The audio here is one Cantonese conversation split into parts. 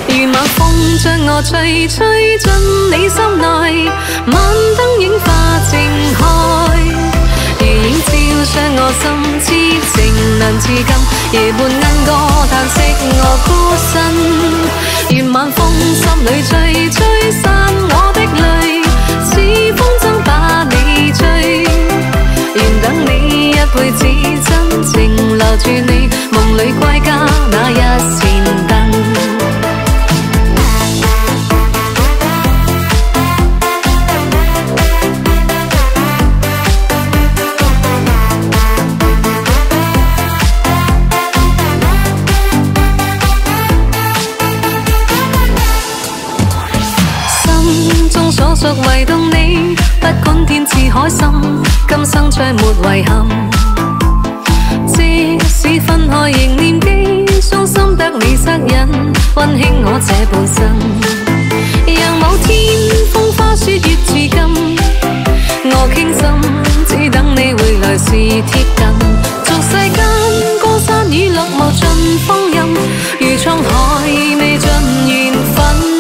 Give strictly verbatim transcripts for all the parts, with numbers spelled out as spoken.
如晚風將我吹，吹進你心內，晚燈映化靜海。如映照傷我心，痴情難自禁，夜半鶯歌嘆息我孤身。願晚風心裏吹，吹散我的淚，似風箏把你追。願等你一輩子，真情留住你，夢裏歸家那一扇燈。所屬唯獨你，不管天似海深，今生將沒遺憾。即使分開仍念記，傷心得你惻隱，溫馨我這半生。讓某天風花雪月至今，我傾心，只等你回來時貼近。俗世間高山與綠無盡風蔭，如滄海未盡緣分。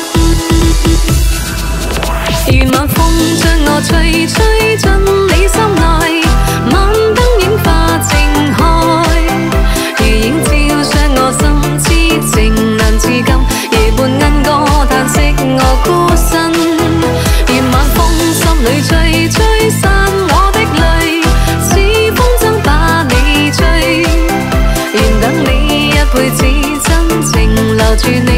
願晚風將我吹，吹進你心內，晚燈映化靜海。如映照傷我心，痴情難自禁，夜半鶯歌嘆息我孤身。願晚風心裏吹，吹散我的淚，似風箏把你追。願等你一輩子，真情留住你。